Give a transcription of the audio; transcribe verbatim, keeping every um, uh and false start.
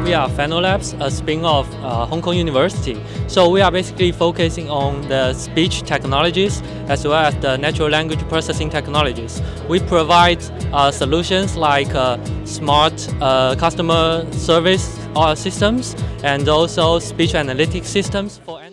we are FanoLabs, a spin-off uh, Hong Kong University. So we are basically focusing on the speech technologies as well as the natural language processing technologies. We provide uh, solutions like uh, smart uh, customer service uh, systems and also speech analytics systems for